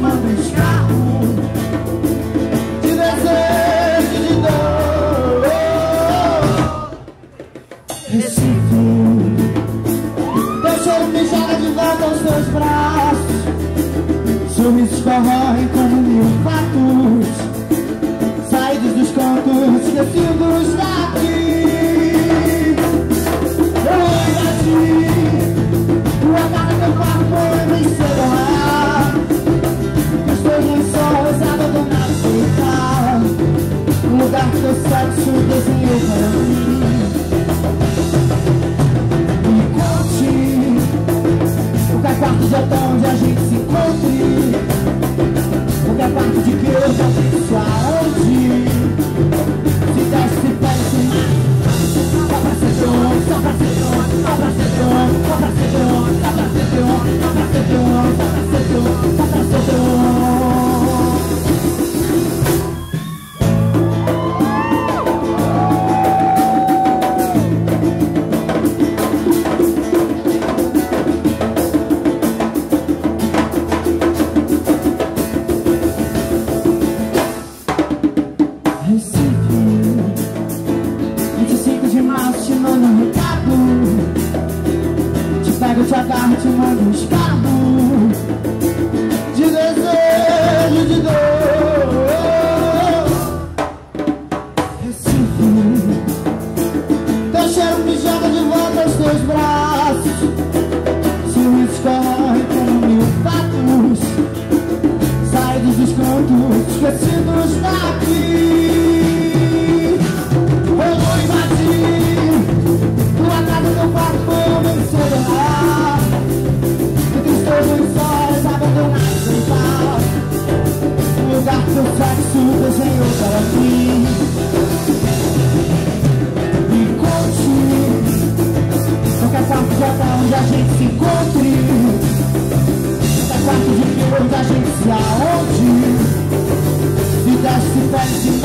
mando escarro de desejo, de dor. Recife, teu cheiro me joga de volta aos teus braços. Sorrisos corroem como mil fatos, saídos dos cantos, esquecidos daqui. Eu invadi tua casa, teu corpo e me celular. Os teus lençóis abandonados sem tal, um lugar que teu sexo desenhou para mim. Me conte o que é quarto de hotel onde a gente se encontre, o que é parte de que eu já disse aonde. Se desce, se pede, se mata, só pra ser drone, só pra ser drone, só pra ser drone, só pra ser drone, só pra ser drone, só pra ser drone, só pra ser drone, só pra ser Recife, 25 de março, te mando um recado. Te pego, te agarro, te mando um escarro de desejo, de dor. Recife, teu cheiro me joga de volta aos teus braços. Sorrisos correm como mil fatos, saídos dos cantos, esquecidos daqui. Seu sexo desenhou para mim. Me conte qualquer quarto de hotel onde a gente se encontre, qualquer quarto de filme onde a gente se aonde. Se desce, se pede, se